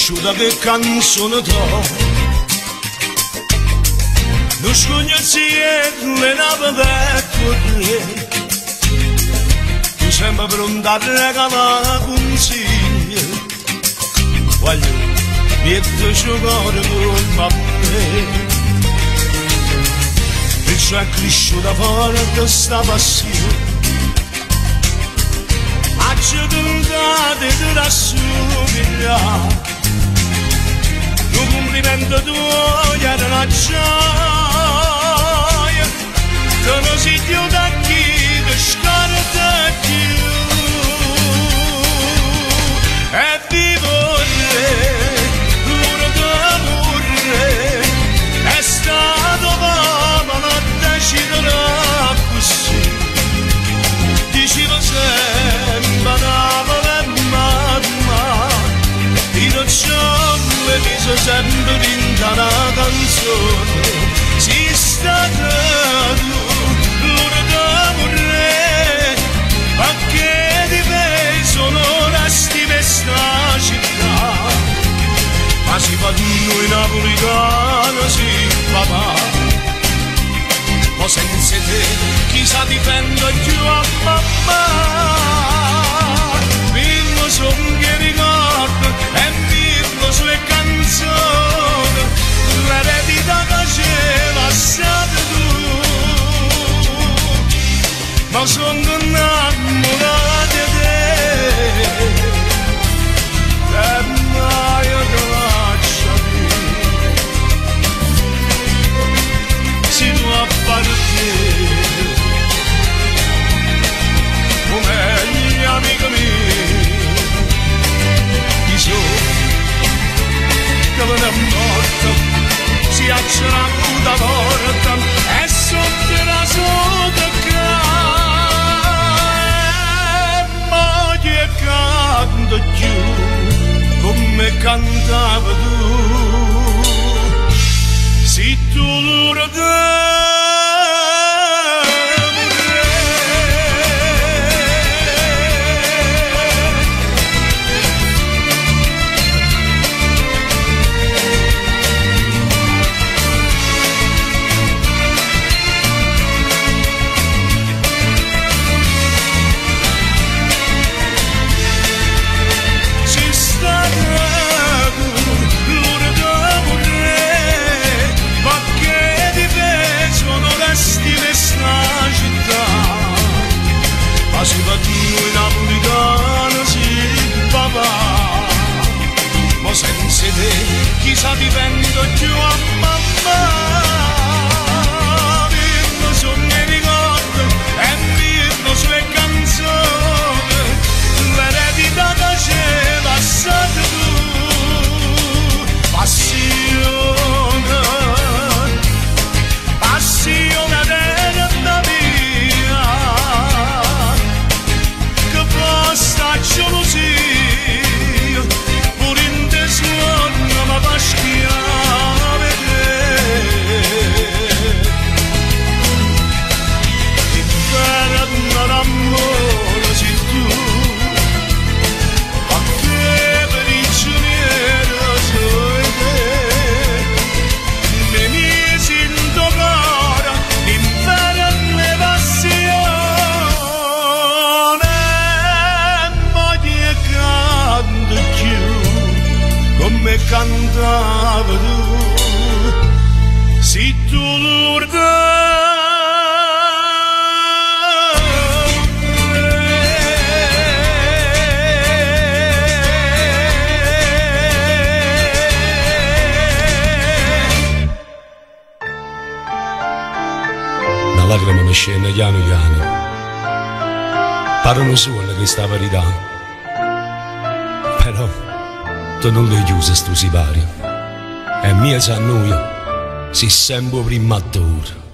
cresciuta che canzone t'ho. Non scognazzi le nave per te, tu sempre pronta a regalare consigli. Voglio mettere giocare con me. Perciò è cresciuta forte sta passione, accettata di rassomigliare. Un complimento tuo era una gioia, te lo si dio da chi ti scorda più. E vivo l'ora d'amore, è stato mamma, non deciderà così. Diceva sempre mamma, innocente mi sono sempre vinta una canzone. Si sta tu, l'ora d'amore, perché di me sono resti per sta città. Ma si fa noi napoletano, sì papà. Ma senza te chi sa difendo più a mamma. Vivo son che ricordo e vivo sue canzoni, l'eredità faceva stata tu. Ma son innamorato di te e mai te lascio più. Si tu a partire come gli amici miei, chi sono che me ne morto, si accerà la porta e sotto la sotto ma che canto più come cantava tu. Si tu l'ora si va tu in napoletano, sì papà. Ma senza te chi sa vivendo più a mamma. Vivo sogni e ricordo e vivo sue canzoni, l'eredità faceva stata tu. Passione, passione della mia, sta gelosia, pure in te suona ma va schiave e per l'amore sei tu, ma che prigioniero sei te, me mi sento cara, l'inferno e passione. Come cantava tu, si tu l'urda. Una lacrima mi scende piano piano, parlano solo che sta verità, però tu non le chiuse sto sipario e mia sa noi si sempre prima d'ora.